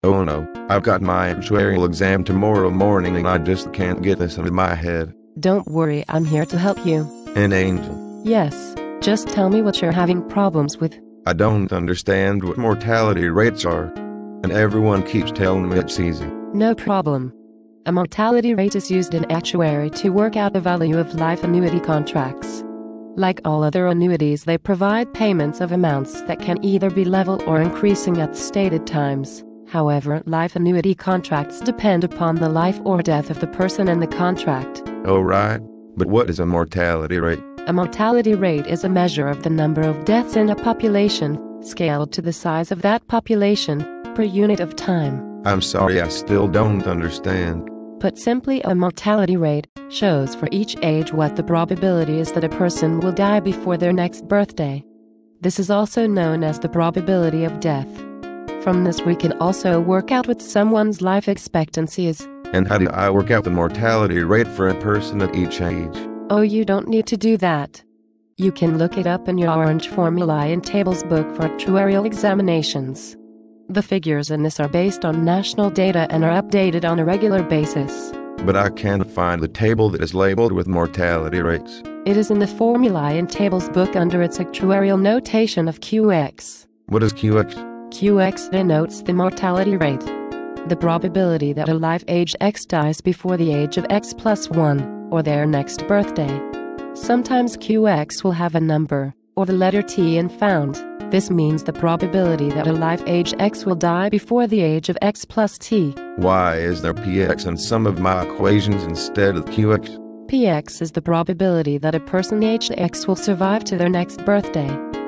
Oh no, I've got my actuarial exam tomorrow morning and I just can't get this into my head. Don't worry, I'm here to help you. An angel. Yes, just tell me what you're having problems with. I don't understand what mortality rates are. And everyone keeps telling me it's easy. No problem. A mortality rate is used in actuary to work out the value of life annuity contracts. Like all other annuities, they provide payments of amounts that can either be level or increasing at stated times. However, life annuity contracts depend upon the life or death of the person in the contract. Oh right, but what is a mortality rate? A mortality rate is a measure of the number of deaths in a population, scaled to the size of that population, per unit of time. I'm sorry, I still don't understand. Put simply, a mortality rate shows for each age what the probability is that a person will die before their next birthday. This is also known as the probability of death. From this we can also work out what someone's life expectancy is. And how do I work out the mortality rate for a person at each age? Oh, you don't need to do that. You can look it up in your Orange Formula in Tables book for actuarial examinations. The figures in this are based on national data and are updated on a regular basis. But I can't find the table that is labeled with mortality rates. It is in the Formula in Tables book under its actuarial notation of QX. What is QX? QX denotes the mortality rate. The probability that a life age X dies before the age of X plus 1, or their next birthday. Sometimes QX will have a number, or the letter T in found. This means the probability that a life age X will die before the age of X plus T. Why is there PX in some of my equations instead of QX? PX is the probability that a person aged X will survive to their next birthday.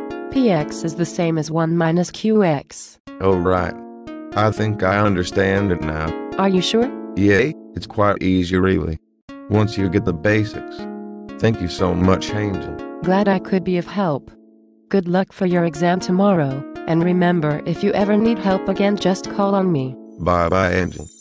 PX is the same as 1 minus QX. Oh right. I think I understand it now. Are you sure? Yeah, it's quite easy really. Once you get the basics. Thank you so much, Angel. Glad I could be of help. Good luck for your exam tomorrow, and remember, if you ever need help again, just call on me. Bye bye, Angel.